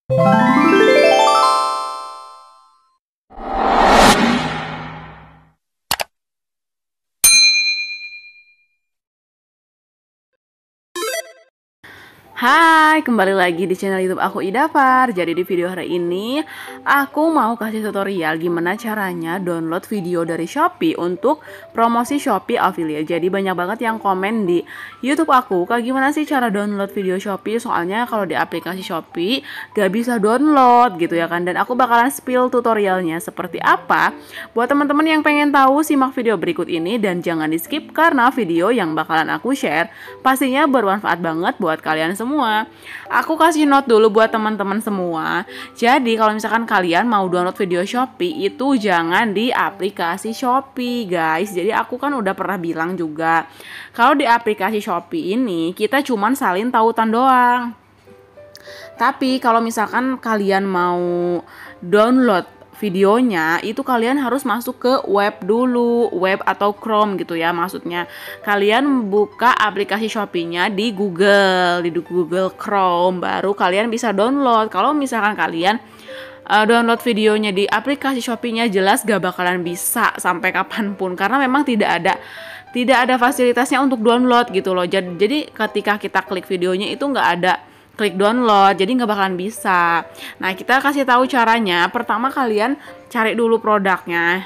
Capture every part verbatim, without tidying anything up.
Hai, kembali lagi di channel YouTube aku Idafar. Jadi di video hari ini aku mau kasih tutorial gimana caranya download video dari Shopee untuk promosi Shopee affiliate. Jadi banyak banget yang komen di YouTube aku, "Kak, gimana sih cara download video Shopee? Soalnya kalau di aplikasi Shopee gak bisa download gitu ya kan." Dan aku bakalan spill tutorialnya seperti apa. Buat teman-teman yang pengen tahu, simak video berikut ini dan jangan di skip karena video yang bakalan aku share pastinya bermanfaat banget buat kalian semua. Semua. Aku kasih note dulu buat teman-teman semua. Jadi kalau misalkan kalian mau download video Shopee itu jangan di aplikasi Shopee, guys. Jadi aku kan udah pernah bilang juga, kalau di aplikasi Shopee ini kita cuman salin tautan doang. Tapi kalau misalkan kalian mau download videonya, itu kalian harus masuk ke web dulu, web atau Chrome gitu ya. Maksudnya kalian buka aplikasi Shopee-nya di Google, di Google Chrome, baru kalian bisa download. Kalau misalkan kalian uh, download videonya di aplikasi Shopee-nya, jelas gak bakalan bisa sampai kapanpun, karena memang tidak ada tidak ada fasilitasnya untuk download gitu loh. Jadi, jadi ketika kita klik videonya itu nggak ada klik download, jadi nggak bakalan bisa. Nah, kita kasih tahu caranya. Pertama kalian cari dulu produknya.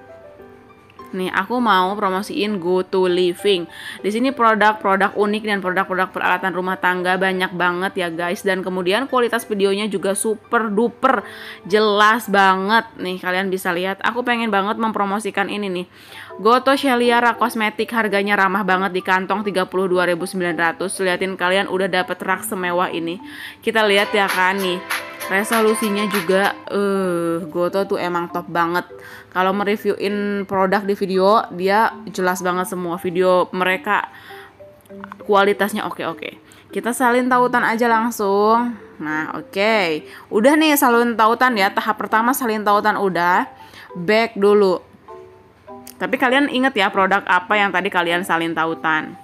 Nih, aku mau promosiin Go to Living. Di sini produk-produk unik dan produk-produk peralatan rumah tangga banyak banget ya guys. Dan kemudian kualitas videonya juga super duper jelas banget. Nih, kalian bisa lihat. Aku pengen banget mempromosikan ini nih. Goto Sheliara Kosmetik, harganya ramah banget di kantong tiga puluh dua ribu sembilan ratus. Liatin kalian udah dapet rak semewah ini. Kita lihat ya kan nih. Resolusinya juga eh uh, Goto tuh emang top banget. Kalau mereviewin produk di video, dia jelas banget semua video mereka, kualitasnya oke-oke. Kita salin tautan aja langsung. Nah, oke. Okay. Udah nih salin tautan ya. Tahap pertama salin tautan udah. Back dulu. Tapi kalian inget ya produk apa yang tadi kalian salin tautan.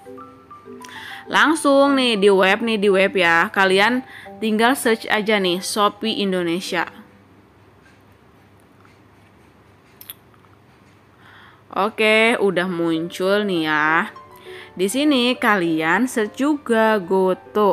Langsung nih di web nih di web ya. Kalian tinggal search aja nih Shopee Indonesia. Oke, udah muncul nih ya. Di sini kalian search juga Goto.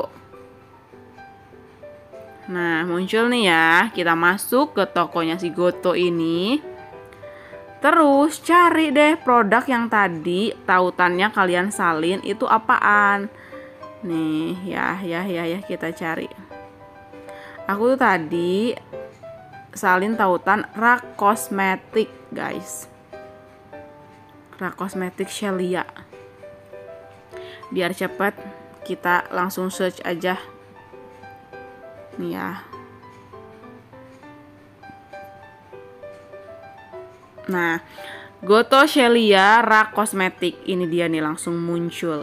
Nah, muncul nih ya. Kita masuk ke tokonya si Goto ini. Terus cari deh produk yang tadi tautannya kalian salin itu apaan. Nih, ya, ya, ya, ya, kita cari. Aku tuh tadi salin tautan rak kosmetik, guys. Rak kosmetik Shelia. Biar cepet, kita langsung search aja. Nih ya. Nah, Goto Shelia rak kosmetik, ini dia nih langsung muncul.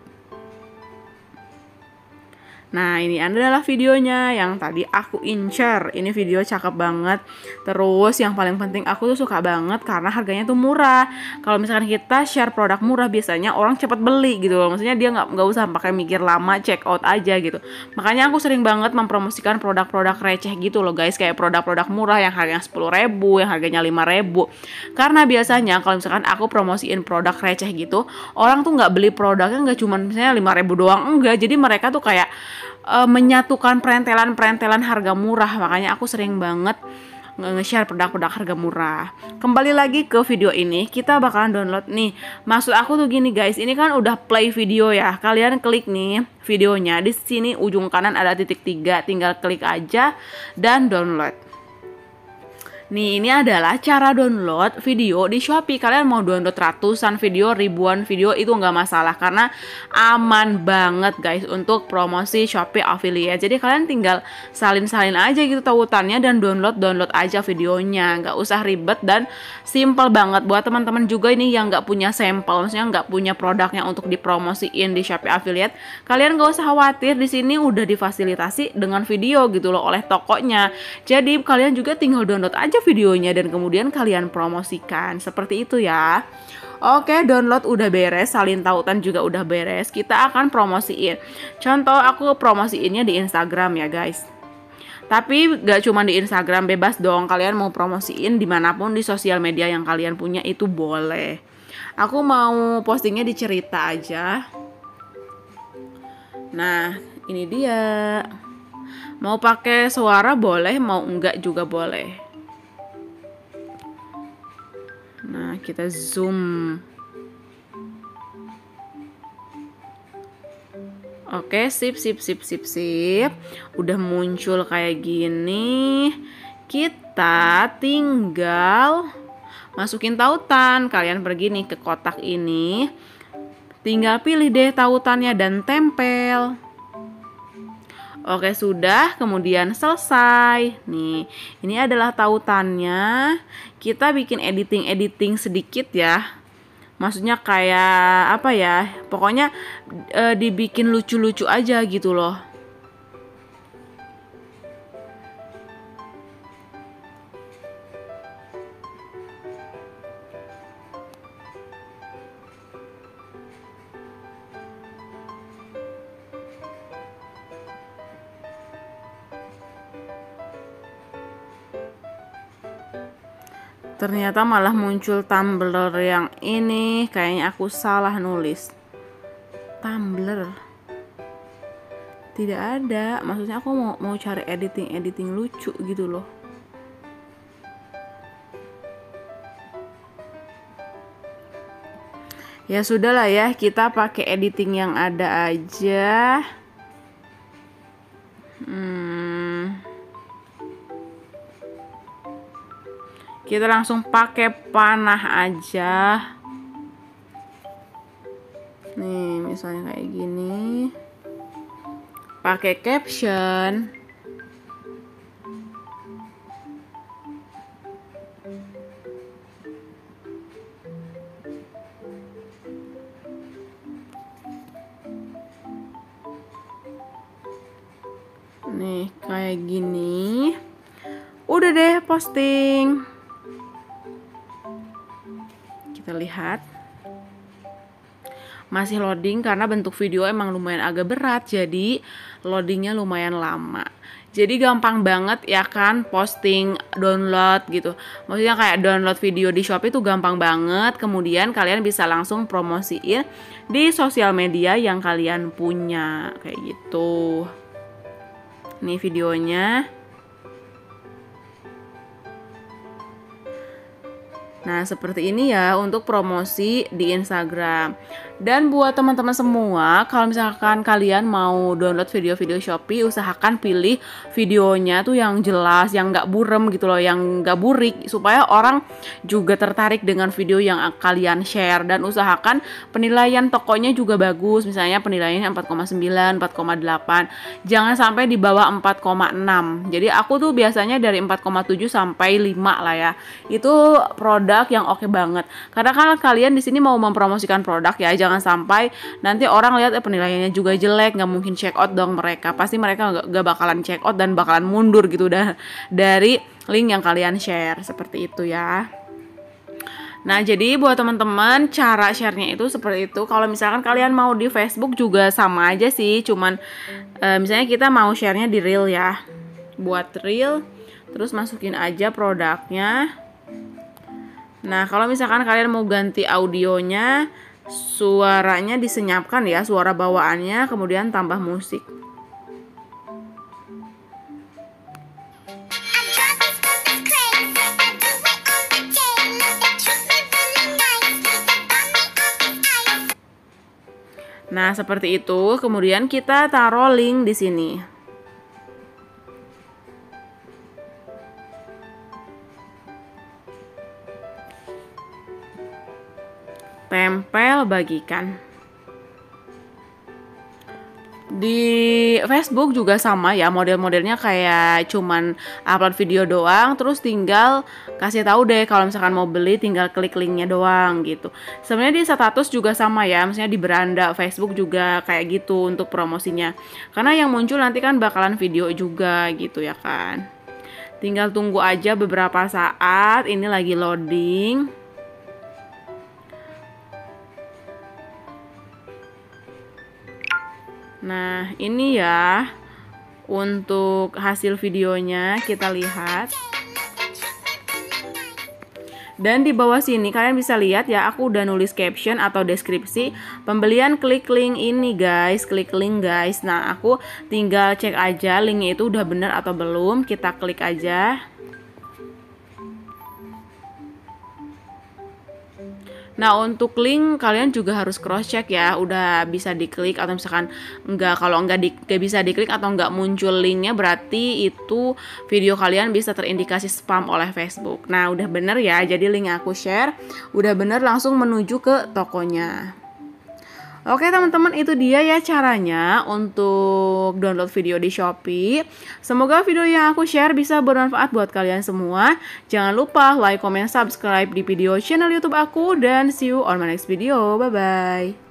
Nah, ini adalah videonya yang tadi aku incer. Ini video cakep banget. Terus yang paling penting aku tuh suka banget karena harganya tuh murah. Kalau misalkan kita share produk murah, biasanya orang cepet beli gitu loh. Maksudnya dia nggak nggak usah pakai mikir lama, check out aja gitu. Makanya aku sering banget mempromosikan produk-produk receh gitu loh guys. Kayak produk-produk murah yang harganya sepuluh ribu, yang harganya lima ribu. Karena biasanya kalau misalkan aku promosiin produk receh gitu, orang tuh nggak beli produknya nggak cuma misalnya lima ribu doang, enggak. Jadi mereka tuh kayak Uh, menyatukan perentelan-perentelan harga murah. Makanya aku sering banget nge-share produk-produk harga murah. Kembali lagi ke video ini, kita bakalan download nih. Maksud aku tuh gini guys, ini kan udah play video ya. Kalian klik nih videonya, di sini ujung kanan ada titik tiga, tinggal klik aja dan download. Nih, ini adalah cara download video di Shopee. Kalian mau download ratusan video, ribuan video, itu nggak masalah karena aman banget guys untuk promosi Shopee affiliate. Jadi kalian tinggal salin-salin aja gitu tautannya dan download-download aja videonya. Nggak usah ribet dan simple banget. Buat teman-teman juga ini yang nggak punya sampel, maksudnya nggak punya produknya untuk dipromosiin di Shopee affiliate, kalian nggak usah khawatir. Di sini udah difasilitasi dengan video gitu loh oleh tokonya. Jadi kalian juga tinggal download aja videonya dan kemudian kalian promosikan seperti itu ya. Oke, download udah beres, salin tautan juga udah beres. Kita akan promosiin. Contoh aku promosiinnya di Instagram ya guys. Tapi gak cuma di Instagram, bebas dong, kalian mau promosiin dimanapun di sosial media yang kalian punya itu boleh. Aku mau postingnya di cerita aja. Nah, ini dia. Mau pakai suara boleh, mau enggak juga boleh. Nah, kita zoom. Oke, sip, sip, sip, sip, sip. Udah muncul kayak gini. Kita tinggal masukin tautan. Kalian pergi nih ke kotak ini. Tinggal pilih deh tautannya dan tempel. Oke, sudah. Kemudian selesai. Nih, ini adalah tautannya. Kita bikin editing-editing sedikit ya. Maksudnya kayak apa ya, pokoknya e, dibikin lucu-lucu aja gitu loh. Ternyata malah muncul Tumblr yang ini. Kayaknya aku salah nulis. Tumblr tidak ada. Maksudnya aku mau mau cari editing editing lucu gitu loh. Ya sudahlah ya, kita pakai editing yang ada aja. Hmm. Kita langsung pakai panah aja. Nih, misalnya kayak gini. Pakai caption. Nih, kayak gini. Udah deh, posting. Kita lihat. Masih loading karena bentuk video emang lumayan agak berat, jadi loadingnya lumayan lama. Jadi gampang banget ya kan posting download gitu. Maksudnya kayak download video di Shopee itu gampang banget. Kemudian kalian bisa langsung promosiin di sosial media yang kalian punya kayak gitu. Nih videonya. Nah, seperti ini ya untuk promosi di Instagram. Dan buat teman-teman semua, kalau misalkan kalian mau download video-video Shopee, usahakan pilih videonya tuh yang jelas, yang nggak burem gitu loh, yang nggak burik, supaya orang juga tertarik dengan video yang kalian share. Dan usahakan penilaian tokonya juga bagus, misalnya penilaiannya empat koma sembilan, empat koma delapan. Jangan sampai di bawah empat koma enam. Jadi aku tuh biasanya dari empat koma tujuh sampai lima lah ya. Itu produk yang oke banget. Karena kan kalian di sini mau mempromosikan produk ya, jangan sampai nanti orang lihat eh, penilaiannya juga jelek, nggak mungkin check out dong mereka. Pasti mereka nggak, nggak bakalan check out dan bakalan mundur gitu dah dari link yang kalian share seperti itu ya. Nah, jadi buat teman-teman cara sharenya itu seperti itu. Kalau misalkan kalian mau di Facebook juga sama aja sih, cuman e, misalnya kita mau sharenya di reel ya. Buat reel, terus masukin aja produknya. Nah, kalau misalkan kalian mau ganti audionya, suaranya disenyapkan ya, suara bawaannya, kemudian tambah musik. Nah, seperti itu. Kemudian kita taruh link di sini. Tempel, bagikan. Di Facebook juga sama ya, model-modelnya kayak cuman upload video doang, terus tinggal kasih tahu deh kalau misalkan mau beli tinggal klik linknya doang gitu. Sebenarnya di status juga sama ya, maksudnya di beranda Facebook juga kayak gitu untuk promosinya. Karena yang muncul nanti kan bakalan video juga gitu ya kan. Tinggal tunggu aja beberapa saat, ini lagi loading. Nah, ini ya untuk hasil videonya, kita lihat. Dan di bawah sini kalian bisa lihat ya, aku udah nulis caption atau deskripsi pembelian, klik link ini guys, klik link guys. Nah, aku tinggal cek aja linknya itu udah bener atau belum, kita klik aja. Nah, untuk link kalian juga harus cross check ya, udah bisa diklik atau misalkan enggak, kalau enggak, di, enggak bisa diklik atau enggak muncul linknya, berarti itu video kalian bisa terindikasi spam oleh Facebook. Nah, udah bener ya, jadi link yang aku share udah bener, langsung menuju ke tokonya. Oke teman-teman, itu dia ya caranya untuk download video di Shopee. Semoga video yang aku share bisa bermanfaat buat kalian semua. Jangan lupa like, comment, subscribe di video channel YouTube aku, dan see you on my next video. Bye-bye.